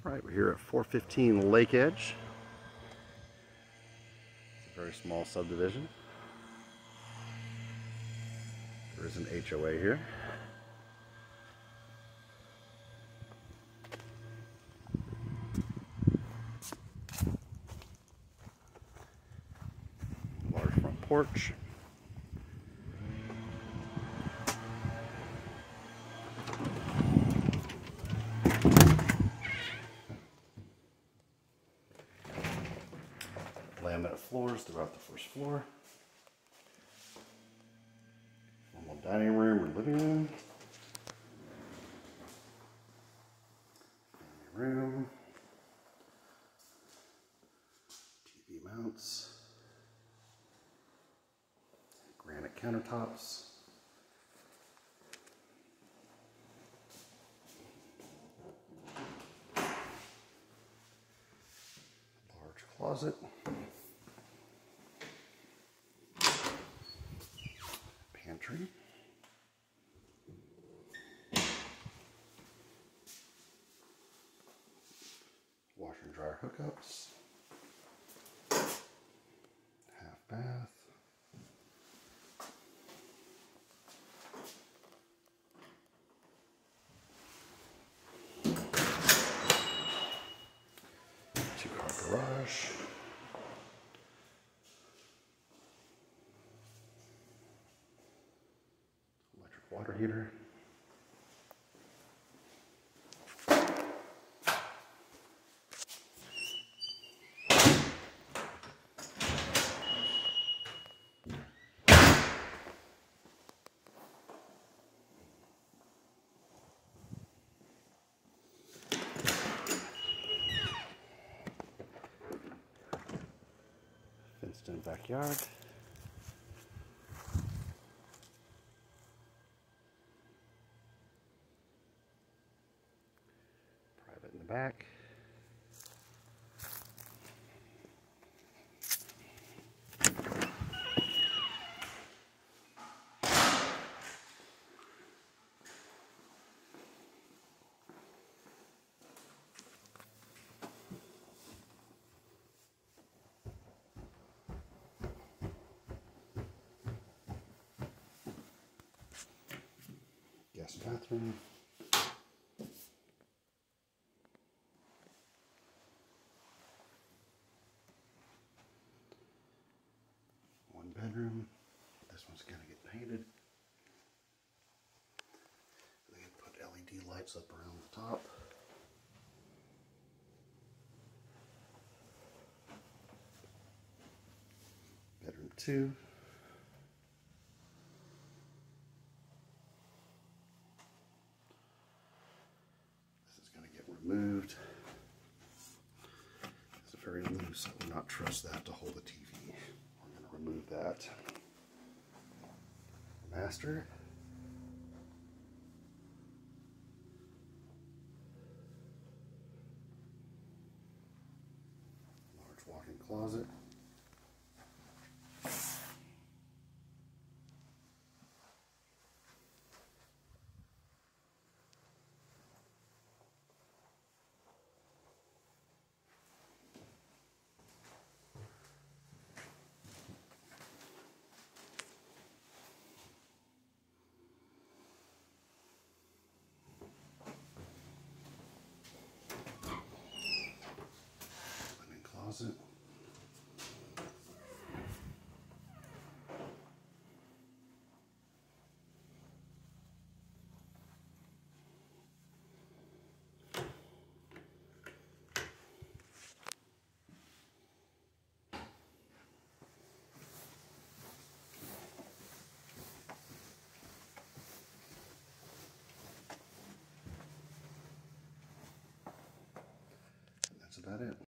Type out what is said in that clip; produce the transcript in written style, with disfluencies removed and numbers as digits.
Right, we're here at 415 Lake Edge. It's a very small subdivision. There is an HOA here. Large front porch. Laminate floors throughout the first floor. Normal dining room or living room. Family room. TV mounts. Granite countertops. Large closet. Pantry. Washer and dryer hookups. Half bath. Two-car garage. Electric water heater. Fenced in backyard. Private in the back. Guest bathroom. One bedroom. This one's gonna get painted. They put LED lights up around the top. Bedroom 2. This is going to get removed. It's very loose. I would not trust that to hold the TV. We're going to remove that. Master. Large walk-in closet. Linen closet. That's about it.